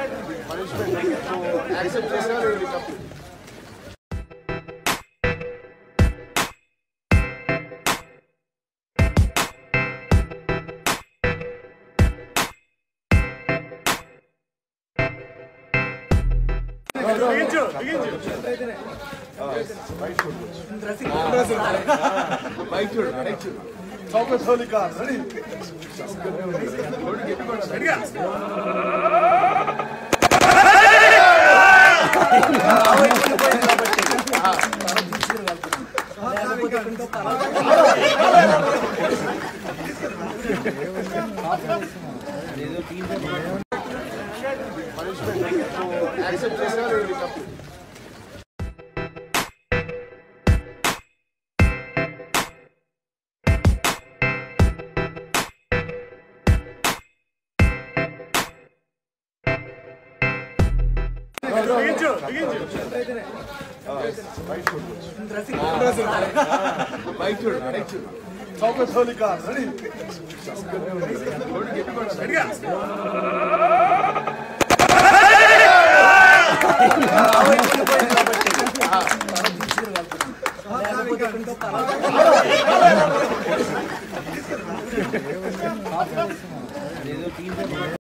Punishment accept చేశారు తప్పు. Focus holy car. Ready? Accept చేశారు తప్పు. Focus holy car. Ready?